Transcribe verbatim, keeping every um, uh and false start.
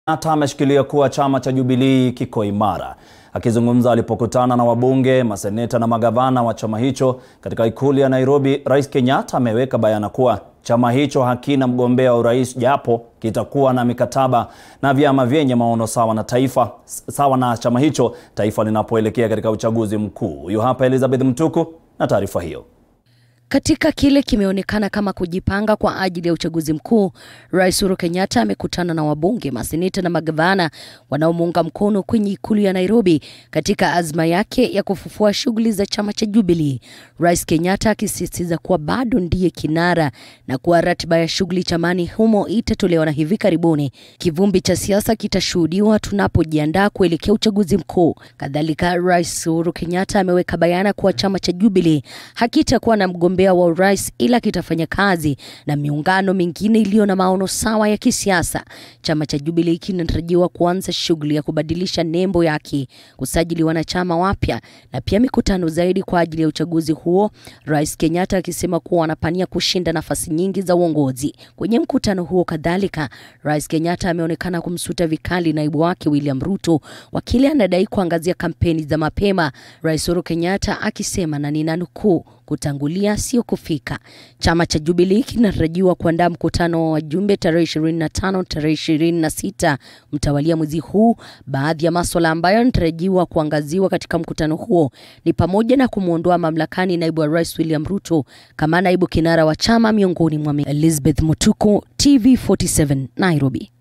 Kenyatta ameshikilia kuwa chama cha Jubilee kiko imara. Akizungumza alipokutana na wabunge, maseneta na magavana wa chama hicho katika ikulu ya Nairobi, Rais Kenyatta ameweka bayana kuwa chama hicho hakina mgombea wa urais japo kitakuwa na mikataba na vyama vyenye maono sawa na taifa sawa na chama hicho taifa linapoelekea katika uchaguzi mkuu. Huyu hapa Elizabeth Mtuku na taarifa hiyo. Katika kile kimeonekana kama kujipanga kwa ajili ya uchaguzi mkuu, Rais Uhuru Kenyatta amekutana na wabunge, maseneta na magavana wanaomuunga mkono kwenye ikulu ya Nairobi katika azma yake ya kufufua shughuli za chama cha Jubilee. Rais Kenyatta akisisitiza kuwa bado ndiye kinara na kuwa ratiba ya shughuli chamani humo itatolewa na hivi karibuni. Kivumbi cha siasa kitashuhudiwa tunapojiandaa kuelekea uchaguzi mkuu. Kadhalika, Rais Uhuru Kenyatta ameweka bayana kuwa chama cha Jubilee hakitakuwa na mgombea wa urais ila kitafanya kazi na miungano mingine iliyo na maono sawa ya kisiasa. Chama cha Jubilee kinatarajiwa kuanza shughuli ya kubadilisha nembo yake, kusajili wanachama wapya na pia mikutano zaidi kwa ajili ya uchaguzi huo. Rais Kenyatta akisema kuwa wanapania kushinda nafasi nyingi za uongozi. Kwenye mkutano huo kadhalika, Rais Kenyatta ameonekana kumsuta vikali naibu wake William Ruto wakili anadai kuangazia kampeni za mapema. Rais Uhuru Kenyatta akisema na ninanukuu, kutangulia sio kufika. Chama cha Jubilee kinatarajiwa kuandaa mkutano wa wajumbe tarehe ishirini na tano tarehe ishirini na sita mtawalia mwezi huu. Baadhi ya masuala ambayo yanatarajiwa kuangaziwa katika mkutano huo ni pamoja na kumuondoa mamlakani naibu wa Rais William Ruto kama naibu kinara wa chama miongoni mwa. Elizabeth Mtuku, T V arobaini na saba, Nairobi.